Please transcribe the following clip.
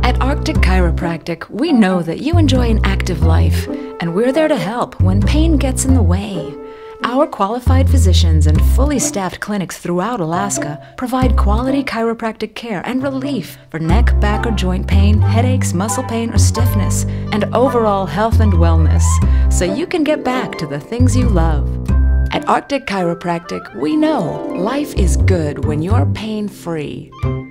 At Arctic Chiropractic, we know that you enjoy an active life, and we're there to help when pain gets in the way. Our qualified physicians and fully staffed clinics throughout Alaska provide quality chiropractic care and relief for neck, back, or joint pain, headaches, muscle pain, or stiffness, and overall health and wellness, so you can get back to the things you love. At Arctic Chiropractic, we know life is good when you're pain-free.